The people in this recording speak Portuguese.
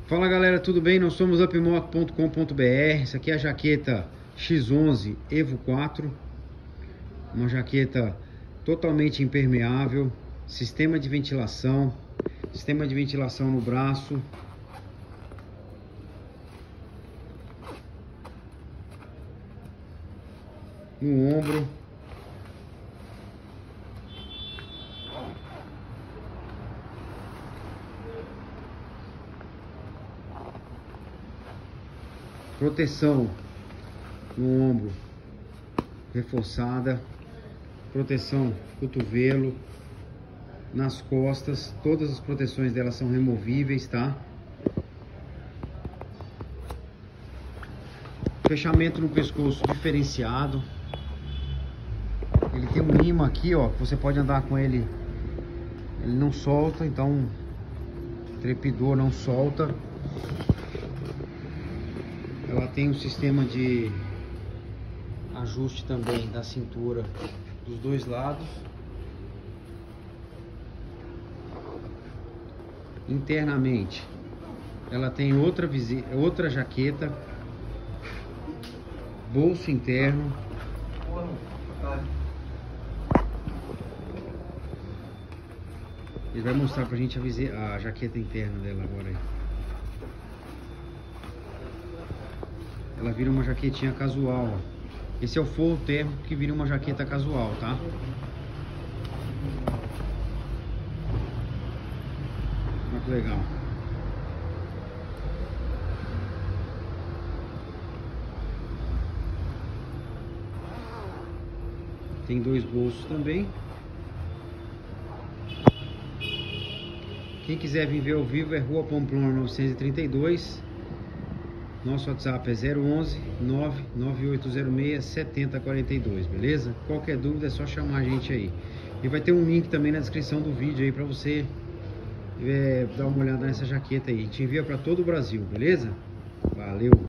Fala galera, tudo bem? Nós somos upmock.com.br. Essa aqui é a jaqueta X11 Evo 4. Uma jaqueta totalmente impermeável, sistema de ventilação no braço, no ombro, proteção no ombro reforçada, proteção cotovelo, nas costas, todas as proteções dela são removíveis, tá? Fechamento no pescoço diferenciado. Ele tem um imã aqui, ó, que você pode andar com ele, ele não solta, então trepidor não solta. Ela tem um sistema de ajuste também da cintura dos dois lados. Internamente, ela tem outra jaqueta, bolso interno. Ele vai mostrar pra gente a jaqueta interna dela agora aí. Ela vira uma jaquetinha casual, ó. Esse é o forro térmico que vira uma jaqueta casual, tá? Muito legal. Tem dois bolsos também. Quem quiser vir ver ao vivo é Rua Pamplona 932. Nosso WhatsApp é 011 99806 7042, beleza? Qualquer dúvida é só chamar a gente aí. E vai ter um link também na descrição do vídeo aí pra você dar uma olhada nessa jaqueta aí. A gente envia pra todo o Brasil, beleza? Valeu!